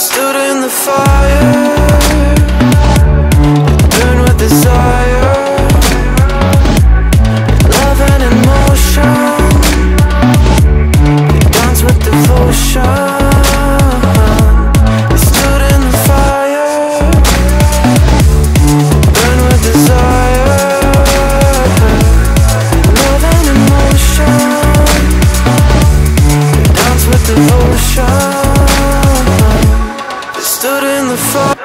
Stood in the fire, burned with desire, love and emotion, dance with devotion. We stood in the fire, burned with desire, love and emotion, dance with devotion. Stood in the fire.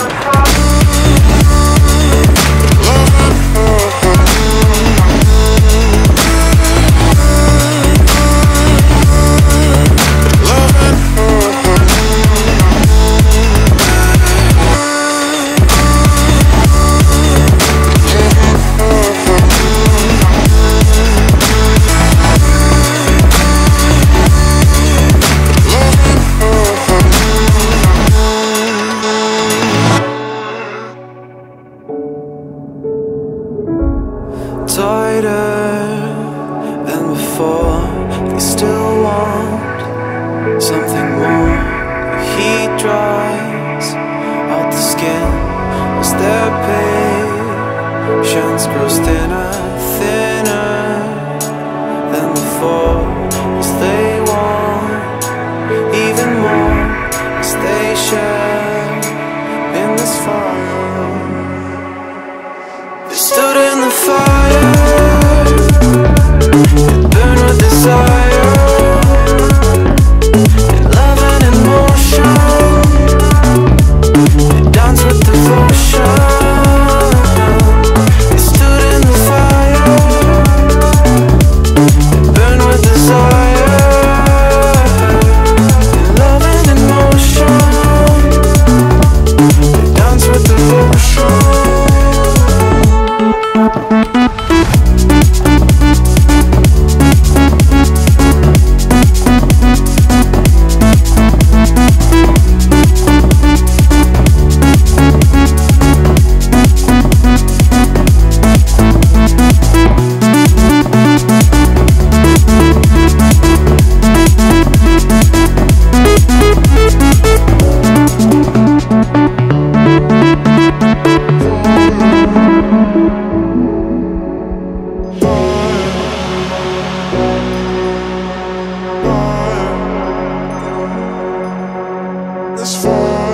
Tighter than before, they still want something more. The heat dries out the skin as their patience grows thinner, thinner than before, as they want even more, as they share in this fire. They stood in the fire, burn with desire, love and emotion, dance with devotion. They stood in the fire, burn with desire, love and emotion, dance with devotion. This fire.